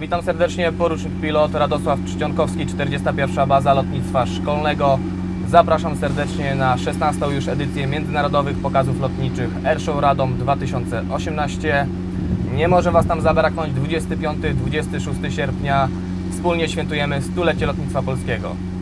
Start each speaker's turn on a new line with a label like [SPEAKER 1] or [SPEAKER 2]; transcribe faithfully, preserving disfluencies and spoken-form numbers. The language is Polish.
[SPEAKER 1] Witam serdecznie, porucznik pilot Radosław Trzcionkowski, czterdziesta pierwsza Baza Lotnictwa Szkolnego. Zapraszam serdecznie na szesnastą już edycję międzynarodowych pokazów lotniczych Airshow Radom dwa tysiące osiemnaście. Nie może Was tam zabraknąć. Dwudziestego piątego do dwudziestego szóstego sierpnia wspólnie świętujemy stulecie lotnictwa polskiego.